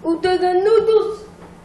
Ustedes noodles.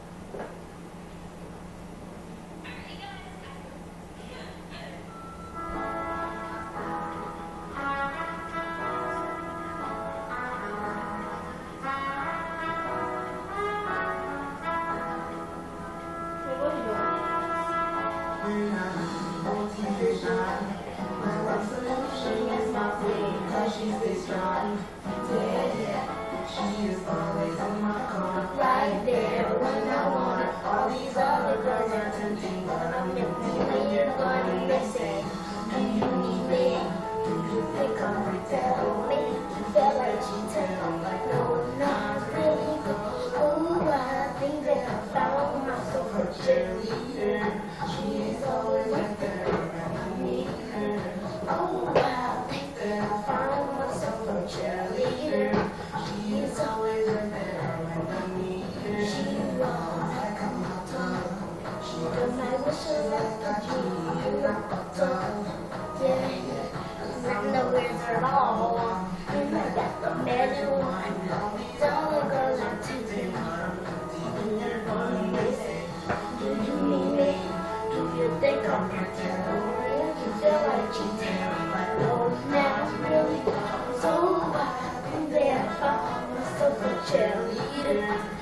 She stays strong, yeah. She is always in my corner, right there when I want her. All these other girls are tempting, but I'm empty when you're gone and they say, do you need me? Do you think I'm pretending me? You feel like cheating, I'm like, no, not really. Oh, I think that I found myself a cheerleader. She is always right there when I need her. Oh, I think that I found myself a cheerleader. She is always right there when I need her. She walks like a mountain. She does my wishes like a genie in a bottle. Yeah, yeah. I'm the wizard all. And I got the magic wand. All these other girls are tempting. When you're gone, they say, do you need me? Do you think I'm pretending? You feel like cheating. I'm like, no, not really. So I think that I found myself a cheerleader.